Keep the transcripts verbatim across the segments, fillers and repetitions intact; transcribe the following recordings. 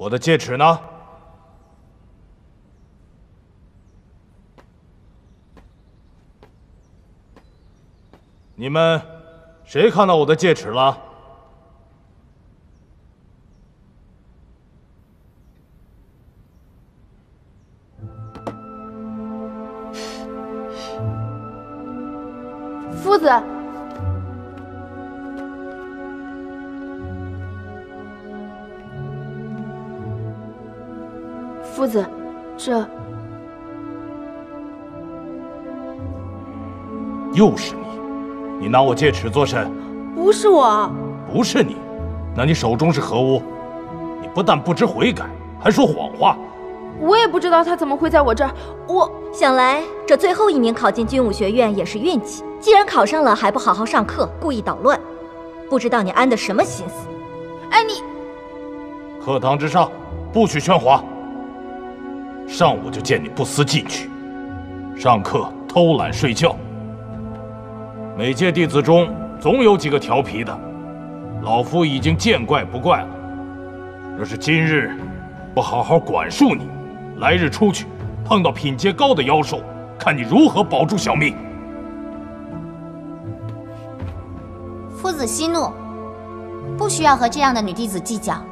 我的戒尺呢？你们谁看到我的戒尺了？ 夫子。 夫子，这又是你！你拿我戒尺做甚？ 不是我， 不是你，那你手中是何物？你不但不知悔改，还说谎话。 我也不知道他怎么会在我这儿。我想来这最后一名考进军武学院也是运气。既然考上了，还不好好上课，故意捣乱，不知道你安的什么心思？ 哎，你课堂之上不许喧哗。 上午就见你不思进取，上课偷懒睡觉。每届弟子中总有几个调皮的，老夫已经见怪不怪了。若是今日不好好管束你，来日出去碰到品阶高的妖兽，看你如何保住小命。 夫子息怒，不需要和这样的女弟子计较。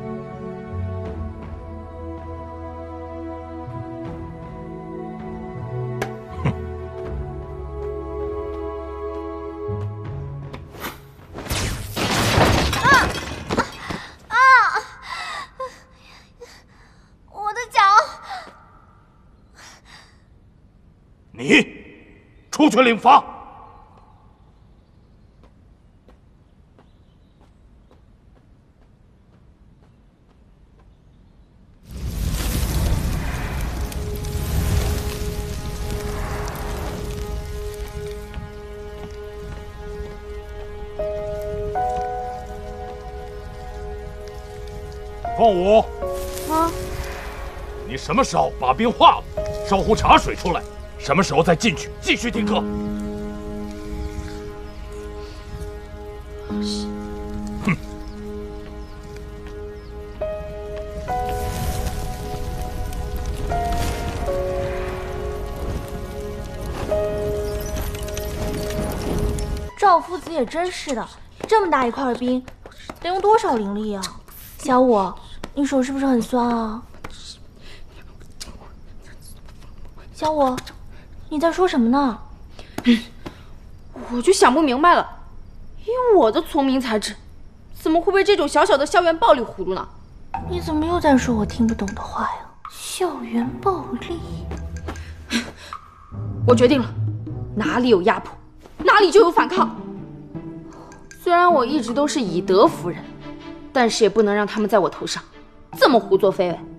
你出去领罚。凤舞， 啊， 你什么时候把冰化了，烧壶茶水出来？ 什么时候再进去继续听课？哼！ 赵夫子也真是的，这么大一块冰，得用多少灵力啊？小五，你手是不是很酸啊？小五。 你在说什么呢？ 我就想不明白了，以我的聪明才智，怎么会被这种小小的校园暴力唬住呢？ 你怎么又在说我听不懂的话呀？校园暴力？ 我决定了，哪里有压迫，哪里就有反抗。虽然我一直都是以德服人，但是也不能让他们在我头上这么胡作非为。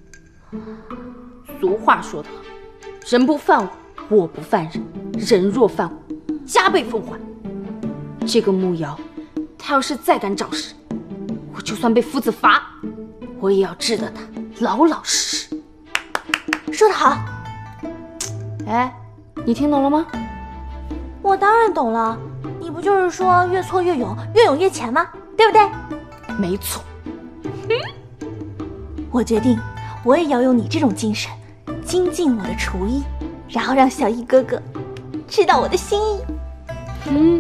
俗话说得好，人不犯我。 我不犯人，人若犯我，加倍奉还。这个慕瑶，他要是再敢找事，我就算被夫子罚，我也要治得他老老实实。 说得好。 哎，你听懂了吗？ 我当然懂了，你不就是说越挫越勇，越勇越强吗？对不对？ 没错。 嗯，我决定，我也要用你这种精神，精进我的厨艺。 然后让小易哥哥知道我的心意。 嗯，